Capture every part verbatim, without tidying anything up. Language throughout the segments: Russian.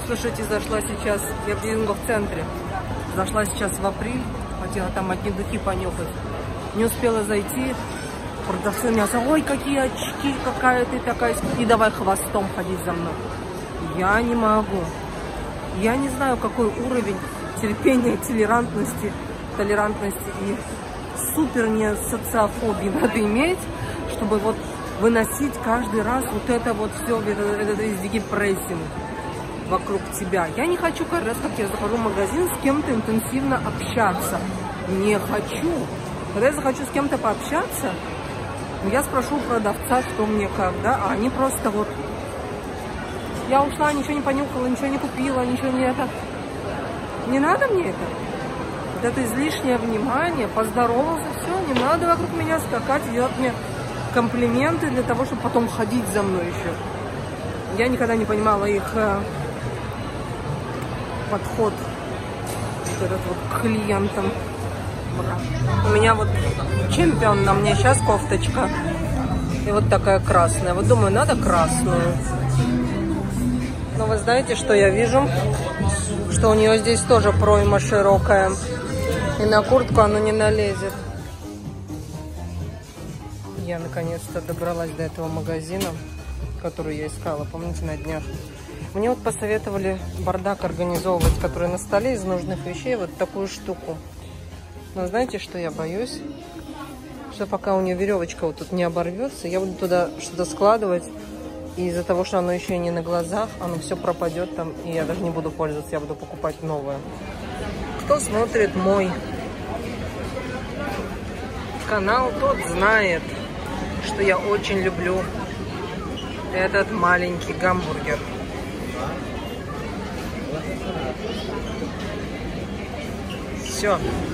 Слушайте, зашла сейчас, я в Дизинго в центре, зашла сейчас в апрель, хотела там одни духи понюхать. Не успела зайти, продавцы мяса, ой, какие очки, какая ты такая, и давай хвостом ходить за мной. Я не могу. Я не знаю, какой уровень терпения, толерантности, толерантности и супер не социофобии надо иметь, чтобы вот выносить каждый раз вот это вот все, этот депрессинг вокруг тебя. Я не хочу каждый раз, как я захожу в магазин, с кем-то интенсивно общаться. Не хочу. Когда я захочу с кем-то пообщаться, я спрошу у продавца, что мне как, да, а они просто вот... Я ушла, ничего не понюхала, ничего не купила, ничего не это. Не надо мне это. Вот это излишнее внимание, поздоровался, все, не надо вокруг меня скакать, делать мне комплименты для того, чтобы потом ходить за мной еще. Я никогда не понимала их э, подход вот этот вот к клиентам. У меня вот чемпион, на мне сейчас кофточка. И вот такая красная. Вот думаю, надо красную. Но вы знаете, что я вижу? Что у нее здесь тоже пройма широкая. И на куртку она не налезет. Я наконец-то добралась до этого магазина, который я искала, помните, на днях. Мне вот посоветовали бардак организовывать, который на столе из нужных вещей, вот такую штуку. Но знаете, что я боюсь? Что пока у нее веревочка вот тут не оборвется, я буду туда что-то складывать. И из-за того, что оно еще и не на глазах, оно все пропадет там, и я даже не буду пользоваться, я буду покупать новое. Кто смотрит мой канал, тот знает, что я очень люблю этот маленький гамбургер. Все.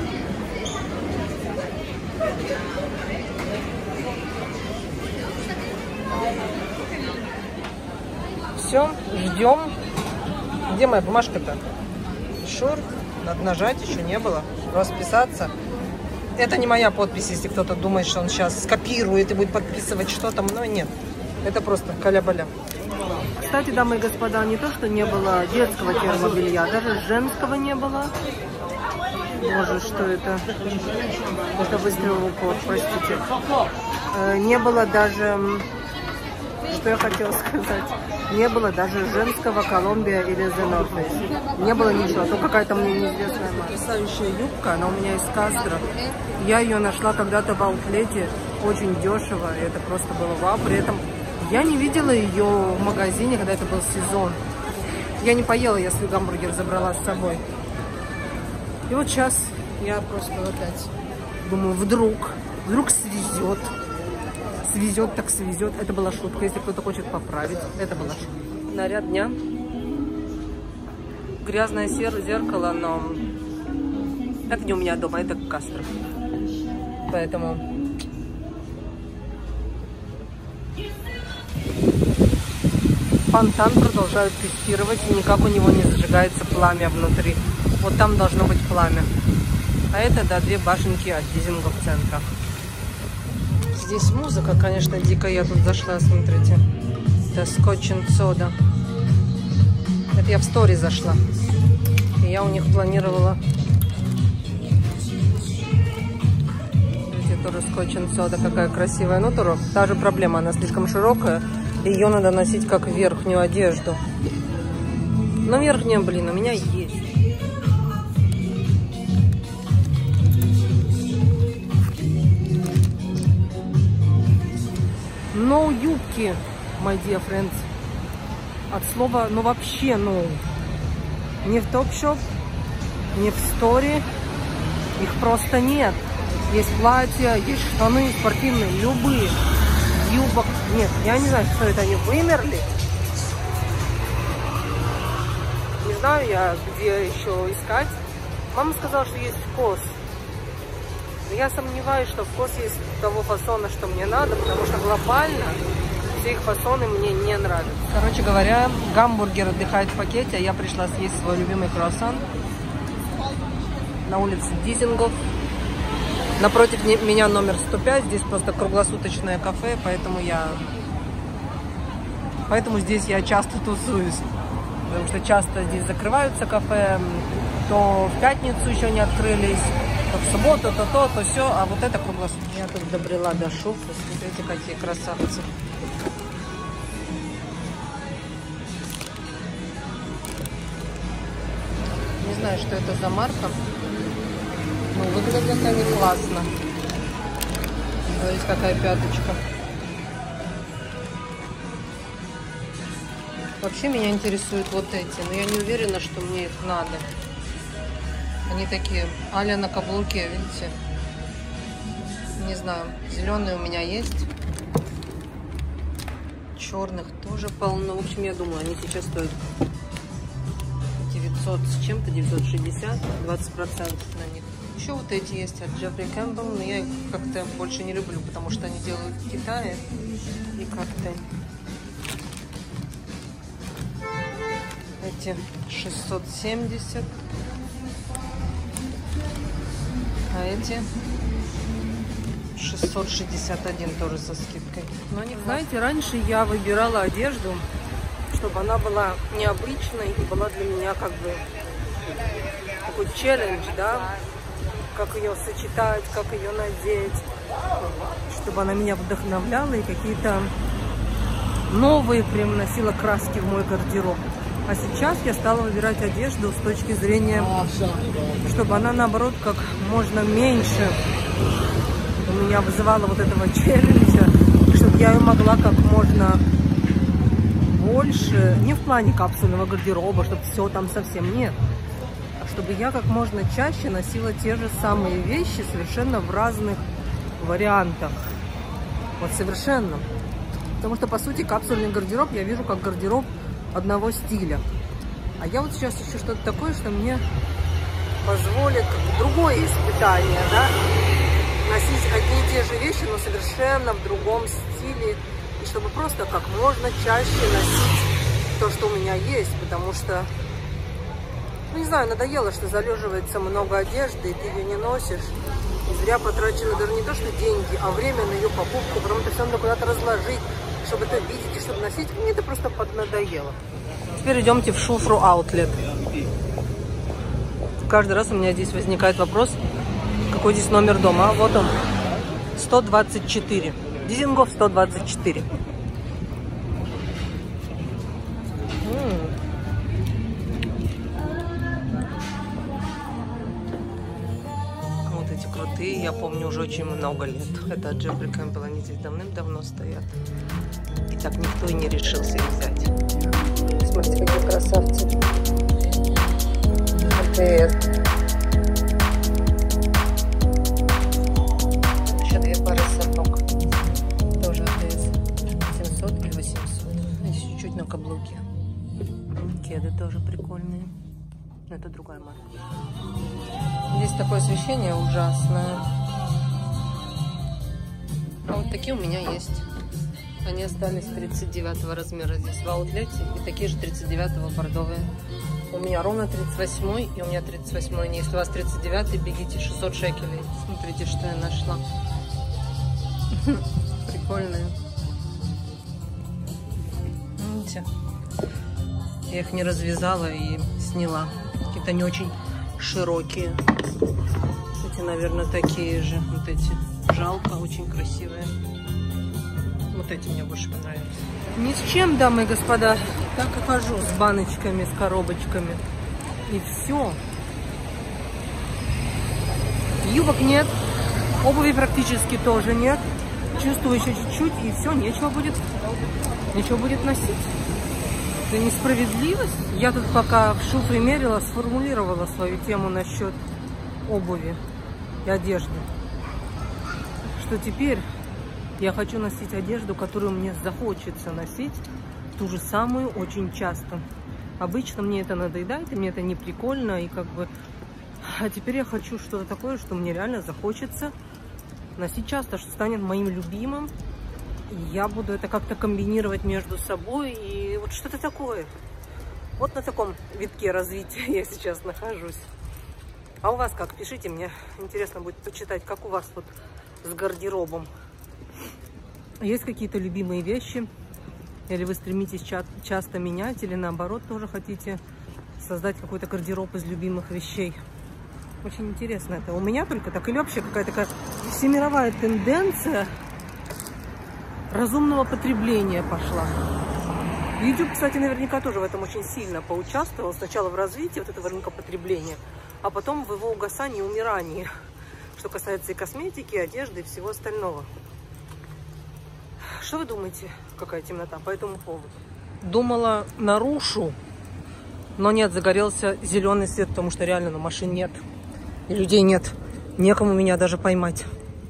Все, ждем. Где моя бумажка-то? Шур, надо нажать, еще не было. Расписаться. Это не моя подпись, если кто-то думает, что он сейчас скопирует и будет подписывать что-то. Но нет, это просто каля-баля. Кстати, дамы и господа, не то, что не было детского термобелья, даже женского не было. Боже, что это? Это выстрел в упор, простите. Не было даже... Что я хотела сказать? Не было даже женского Колумбия или The North Face. Не было ничего, то какая-то мне неизвестная марка. Потрясающая юбка, она у меня из Кастро. Я ее нашла когда-то в аутлете, очень дешево, и это просто было вау. При этом я не видела ее в магазине, когда это был сезон. Я не поела, если гамбургер забрала с собой. И вот сейчас я просто опять думаю, вдруг, вдруг свезет. Свезет, так свезет. Это была шутка. Если кто-то хочет поправить, это была шутка. Наряд дня. Грязное зеркало, но это не у меня дома, это Кастро. Поэтому фонтан продолжают тестировать, и никак у него не зажигается пламя внутри. Вот там должно быть пламя. А это, да, две башенки от Дизинго в центре. Здесь музыка, конечно, дикая. Я тут зашла, смотрите. Это Scotch and Soda. Это я в стори зашла. И я у них планировала... Видите, тоже Scotch and Soda. Какая красивая. Ну, тоже та же проблема. Она слишком широкая. Ее надо носить как верхнюю одежду. Но верхняя, блин, у меня есть. No юбки, my dear friends. От слова, ну вообще, no. Не в топ-шоп, не в стори. Их просто нет. Есть платья, есть штаны спортивные, любые. Юбок нет. Я не знаю, что это они вымерли. Не знаю я, где еще искать. Мама сказала, что есть вкус. Я сомневаюсь, что вкус есть того фасона, что мне надо, потому что глобально все их фасоны мне не нравятся. Короче говоря, гамбургер отдыхает в пакете, а я пришла съесть свой любимый круассан на улице Дизинго. Напротив меня номер сто пять, здесь просто круглосуточное кафе, поэтому я... Поэтому здесь я часто тусуюсь. потому что часто здесь закрываются кафе, то в пятницу еще не открылись, то в субботу, то то, то все, а вот это круглосуточно. Я тут добрела до шуфры, смотрите, какие красавцы. Не знаю, что это за марка, но выглядят они классно. Смотрите, какая пяточка. Вообще меня интересуют вот эти, но я не уверена, что мне их надо. Они такие а-ля на каблуке, видите? Не знаю, зеленые у меня есть. Черных тоже полно. В общем, я думаю, они сейчас стоят девятьсот с чем-то, девятьсот шестьдесят, двадцать процентов на них. Еще вот эти есть от Джеффри Кэмпбелл, но я их как-то больше не люблю, потому что они делают в Китае. И как-то эти шестьсот семьдесят, а эти шестьсот шестьдесят один тоже со скидкой. Но они, знаете, раньше я выбирала одежду, чтобы она была необычной и была для меня как бы такой челлендж, да, как ее сочетать, как ее надеть, чтобы она меня вдохновляла и какие-то новые привносила краски в мой гардероб. А сейчас я стала выбирать одежду с точки зрения, чтобы она, наоборот, как можно меньше у меня вызывала вот этого челленджа, чтобы я ее могла как можно больше, не в плане капсульного гардероба, чтобы все там совсем нет, а чтобы я как можно чаще носила те же самые вещи совершенно в разных вариантах. Вот совершенно. Потому что, по сути, капсульный гардероб я вижу как гардероб одного стиля. А я вот сейчас ищу что-то такое, что мне позволит другое испытание, да, носить одни и те же вещи, но совершенно в другом стиле, и чтобы просто как можно чаще носить то, что у меня есть, потому что, ну не знаю, надоело, что залеживается много одежды, и ты ее не носишь, и зря потрачено даже не то, что деньги, а время на ее покупку, потом это все надо куда-то разложить, чтобы это видеть и чтобы носить. Мне это просто поднадоело. Теперь идемте в Шуфру Аутлет. Каждый раз у меня здесь возникает вопрос, какой здесь номер дома. А вот он, сто двадцать четыре. Дизингоф сто двадцать четыре. Вот эти крутые, я помню уже очень много лет. Это от Джеффри Кэмпбелл, они здесь давным-давно стоят. И так никто и не решился их взять. Смотрите, какие красавцы. АТС. Еще две пары сапог. Тоже АТС. семьсот и восемьсот. Здесь чуть-чуть на каблуке. Кеды тоже прикольные. Но это другая марка. Здесь такое освещение ужасное. А вот такие у меня есть. Они остались тридцать девятого размера здесь в аутлете. И такие же тридцать девятого бордовые. У меня ровно тридцать восьмой, и у меня тридцать восьмой. Если у вас тридцать девятый, бегите, шестьсот шекелей. Смотрите, что я нашла. Прикольные. Видите? Я их не развязала и сняла. Какие-то не очень широкие. Эти, наверное, такие же. Вот эти. Жалко, очень красивые. Вот эти мне больше понравились. Ни с чем, дамы и господа. Так и хожу с баночками, с коробочками. И все. Юбок нет. Обуви практически тоже нет. Чувствую еще чуть-чуть, и все, нечего будет. Нечего будет носить. Это несправедливость. Я тут пока в Шуфре мерила, сформулировала свою тему насчет обуви и одежды. Что теперь я хочу носить одежду, которую мне захочется носить, ту же самую очень часто. Обычно мне это надоедает, и мне это не прикольно, и как бы... А теперь я хочу что-то такое, что мне реально захочется носить часто, что станет моим любимым. И я буду это как-то комбинировать между собой, и вот что-то такое. Вот на таком витке развития я сейчас нахожусь. А у вас как? Пишите, мне интересно будет почитать, как у вас вот с гардеробом. Есть какие-то любимые вещи, Или вы стремитесь ча часто менять, или наоборот тоже хотите создать какой-то гардероб из любимых вещей. Очень интересно это. У меня только так, или вообще какая-то такая всемировая тенденция разумного потребления пошла. YouTube, кстати, наверняка тоже в этом очень сильно поучаствовал. Сначала в развитии вот этого рынка потребления, а потом в его угасании и умирании. Что касается и косметики, и одежды, и всего остального. Что вы думаете, какая темнота по этому поводу? Думала, нарушу, но нет, загорелся зеленый свет, потому что реально на машин нет. И людей нет. Некому меня даже поймать.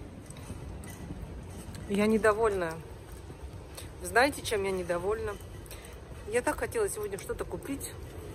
Я недовольна. Знаете, чем я недовольна? Я так хотела сегодня что-то купить.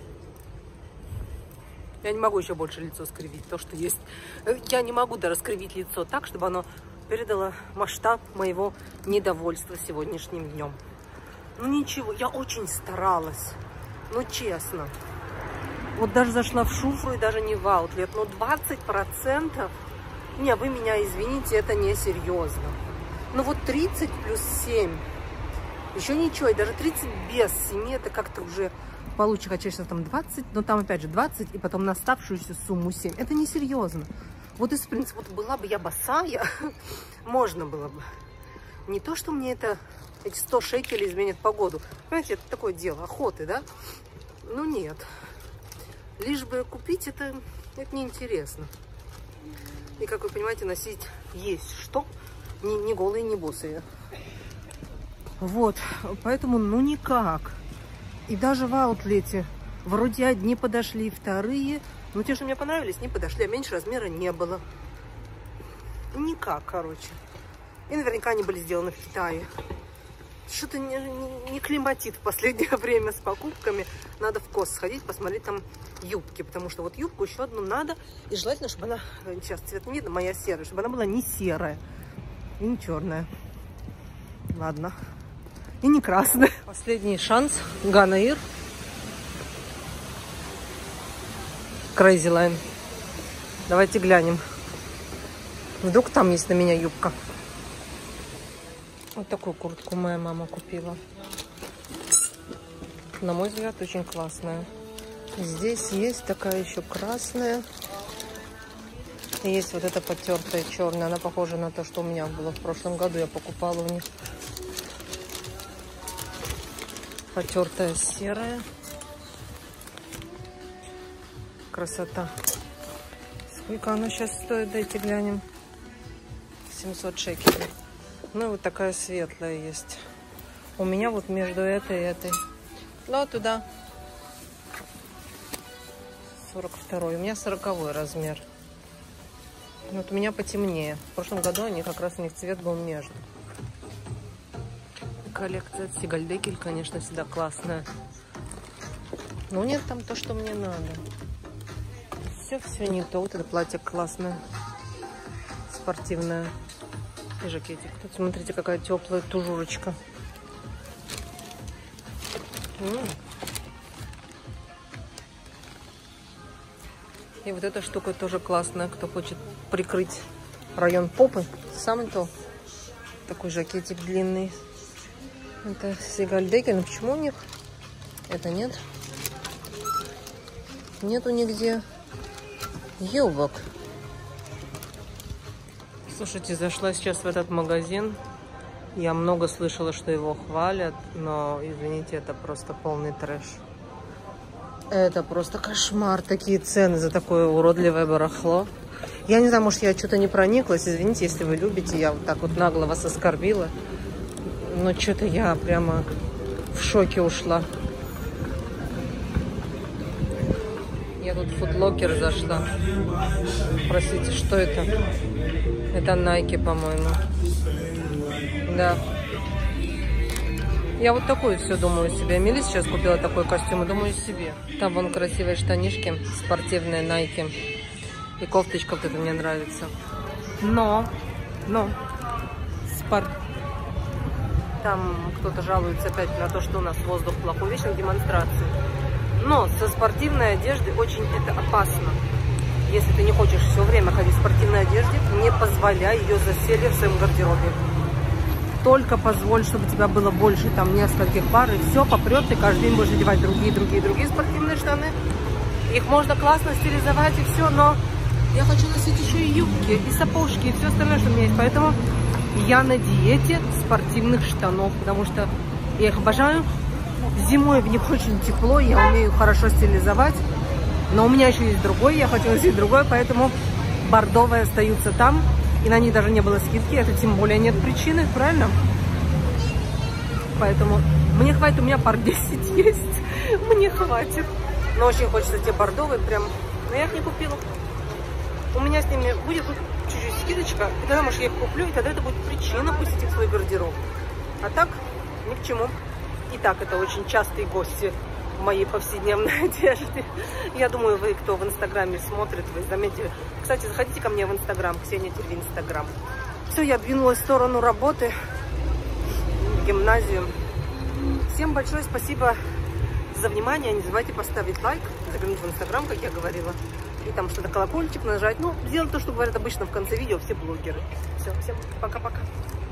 Я не могу еще больше лицо скривить, то, что есть. Я не могу даже скривить лицо так, чтобы оно передало масштаб моего недовольства сегодняшним днем. Ну ничего, я очень старалась. Ну честно. Вот даже зашла в Шуфру и даже не в Аутлет. Но двадцать процентов... Не, вы меня извините, это не серьезно. Ну вот тридцать плюс семь. Еще ничего, и даже тридцать без семи, это как-то уже получше, хотя сейчас там двадцать, но там опять же двадцать, и потом на оставшуюся сумму семь. Это не серьезно. Вот из принципа, вот была бы я босая, можно было бы. Не то, что мне это, эти сто шекелей изменят погоду. Понимаете, это такое дело, охоты, да? Ну нет. Лишь бы купить, это, это неинтересно. И, как вы понимаете, носить есть что, не, не голые, не босые. Вот, поэтому, ну, никак. И даже в аутлете вроде одни подошли, вторые. Ну, те, что мне понравились, не подошли, а меньше размера не было. Никак, короче. И наверняка они были сделаны в Китае. Что-то не, не, не климатит в последнее время с покупками. Надо в Кос сходить, посмотреть там юбки. Потому что вот юбку еще одну надо. И желательно, чтобы она, сейчас цвет не видно, моя серая, чтобы она была не серая и не черная. Ладно. И не красная. Последний шанс. Ганаир. Crazy Line. Давайте глянем. Вдруг там есть на меня юбка. Вот такую куртку моя мама купила. На мой взгляд, очень классная. Здесь есть такая еще красная. И есть вот эта потертая черная. Она похожа на то, что у меня было в прошлом году. Я покупала у них. Потертая серая. Красота. Сколько она сейчас стоит? Дайте глянем. семьсот шекелей. Ну и вот такая светлая есть. У меня вот между этой и этой. Ну, туда. сорок второй. У меня сороковой размер. Вот у меня потемнее. В прошлом году они как раз у них цвет был между. Коллекция от Сигальдекель, конечно, всегда классная. Но нет там то, что мне надо. Все, все не то. Вот это платье классное. Спортивное. И жакетик. Тут смотрите, какая теплая тужурочка. М-м. И вот эта штука тоже классная. Кто хочет прикрыть район попы, самый то. Такой жакетик длинный. Это Сигальдекель. Но почему у них это нет? Нету нигде юбок. Слушайте, зашла сейчас в этот магазин. Я много слышала, что его хвалят, но, извините, это просто полный трэш. Это просто кошмар. Такие цены за такое уродливое барахло. Я не знаю, может, я что-то не прониклась. Извините, если вы любите. Я вот так вот нагло вас оскорбила. Но что-то я прямо в шоке ушла. Я тут в Футлокер зашла. Простите, что это? Это Nike, по-моему. Да. Я вот такую все думаю себе. Мили сейчас купила такой костюм и думаю себе. Там вон красивые штанишки, спортивные Nike. И кофточка вот эта мне нравится. Но, но, спорт... Там кто-то жалуется опять на то, что у нас воздух плохой. Вечно демонстрации. Но со спортивной одеждой очень это опасно. Если ты не хочешь все время ходить в спортивной одежде, не позволяй ее заселье в своем гардеробе. только позволь, чтобы у тебя было больше там нескольких пар, и все, попрет, ты каждый день будешь одевать другие, другие, другие спортивные штаны. Их можно классно стилизовать и все, но я хочу носить еще и юбки, и сапожки, и все остальное, что у меня есть. Поэтому я на диете спортивных штанов, потому что я их обожаю. Зимой в них очень тепло, я умею хорошо стилизовать. Но у меня еще есть другой, я хочу носить другой, поэтому бордовые остаются там. И на них даже не было скидки, это тем более нет причины, правильно? Поэтому мне хватит, у меня пар десять есть, мне хватит. Но очень хочется те бордовые прям, но я их не купила. У меня с ними будет чуть-чуть скидочка, и тогда, может, я их куплю, и тогда это будет причина пустить их в свой гардероб. А так, ни к чему. И так, это очень частые гости в моей повседневной одежде. Я думаю, вы, кто в Инстаграме смотрит, вы заметили. Кстати, заходите ко мне в Инстаграм, Ксения Терви Инстаграм. Все, я двинулась в сторону работы, в гимназию. Всем большое спасибо за внимание. Не забывайте поставить лайк, заглянуть в Инстаграм, как я говорила. И там что-то колокольчик нажать. Ну, сделать то, что говорят обычно в конце видео все блогеры. Все, всем пока-пока.